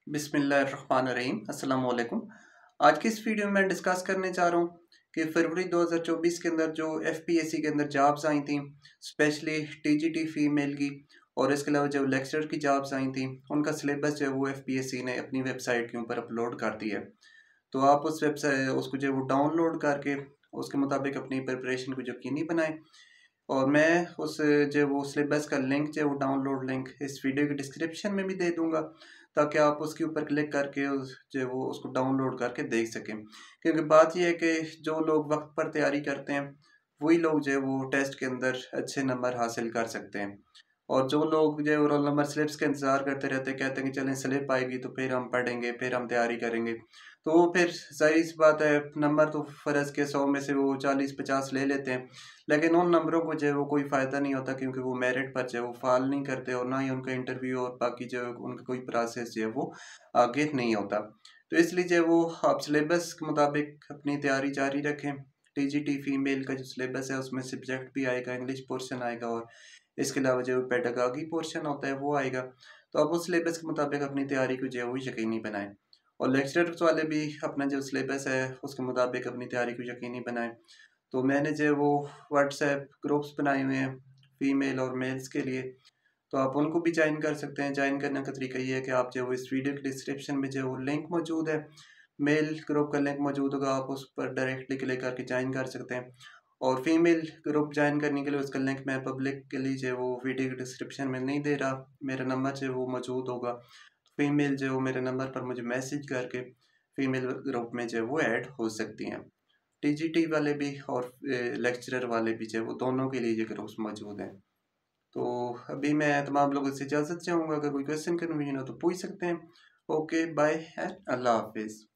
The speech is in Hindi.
बिस्मिल्लाहिर्रहमानिर्रहीम अस्सलाम वालेकुम। आज की इस वीडियो में मैं डिस्कस करने जा रहा हूँ कि फरवरी 2024 के अंदर जो एफपीएससी के अंदर जॉब्स आई थी, स्पेशली टीजीटी फीमेल की, और इसके अलावा जो लेक्चरर की जॉब्स आई थी, उनका सिलेबस जो है वो एफपीएससी ने अपनी वेबसाइट के ऊपर अपलोड कर दिया है। तो आप उस वेबसाइट उसको जो है वो डाउनलोड करके उसके मुताबिक अपनी प्रिपरेशन को यकीनी बनाएं। और मैं उस जो वो सिलेबस का लिंक जो वो डाउनलोड लिंक इस वीडियो के डिस्क्रिप्शन में भी दे दूंगा, ताकि आप उसके ऊपर क्लिक करके उस जो वो उसको डाउनलोड करके देख सकें। क्योंकि बात यह है कि जो लोग वक्त पर तैयारी करते हैं वही लोग जो है वो टेस्ट के अंदर अच्छे नंबर हासिल कर सकते हैं। और जो लोग जो है रोल नंबर स्लिप्स का इंतज़ार करते रहते हैं, कहते हैं कि चलें स्लिप आएगी तो फिर हम पढ़ेंगे, फिर हम तैयारी करेंगे, तो वो फिर सही सी बात है, नंबर तो फ़र्ज़ के 100 में से वो 40-50 ले लेते हैं, लेकिन उन नंबरों को जो है वो कोई फ़ायदा नहीं होता, क्योंकि वो मेरिट पर जो है वो फ़ॉल नहीं करते और ना ही उनका इंटरव्यू और बाकी जो है उनका कोई प्रोसेस जो है वो आगे नहीं होता। तो इसलिए जो है वो आप सिलेबस के मुताबिक अपनी तैयारी जारी रखें। टीजीटी फीमेल का जो सिलेबस है उसमें सब्जेक्ट भी आएगा, इंग्लिश पोर्शन आएगा, और इसके अलावा जो पेडागॉजी पोर्शन होता है वो आएगा। तो आप उस सिलेबस के मुताबिक अपनी तैयारी को जो है वो यकीनी बनाएं, और लेक्चरर्स वाले भी अपना जो सिलेबस है उसके मुताबिक अपनी तैयारी को यकीनी बनाएं। तो मैंने जो है वो व्हाट्सएप ग्रुप्स बनाए हुए हैं फीमेल और मेल्स के लिए, तो आप उनको भी ज्वाइन कर सकते हैं। ज्वाइन करने का तरीका ये है कि आप जो है वो इस वीडियो के डिस्क्रिप्शन में जो है वो लिंक मौजूद है, मेल ग्रुप का लिंक मौजूद होगा, आप उस पर डायरेक्टली क्लिक करके ज्वाइन कर सकते हैं। और फीमेल ग्रुप ज्वाइन करने के लिए उसका लिंक मैं पब्लिक के लिए जो है वो वीडियो के डिस्क्रिप्शन में नहीं दे रहा, मेरा नंबर जो है वो मौजूद होगा। फीमेल जो है वो मेरे नंबर पर मुझे मैसेज करके फीमेल ग्रुप में जो है वो ऐड हो सकती हैं। टीजीटी वाले भी और लेक्चरर वाले भी जो है वो दोनों के लिए ये ग्रुप्स मौजूद हैं। तो अभी मैं तमाम लोगों से इजाज़त चाहूँगा, अगर कोई क्वेश्चन कन्फ्यूजन हो तो पूछ सकते हैं। ओके बाय एंड अल्लाह हाफिज़।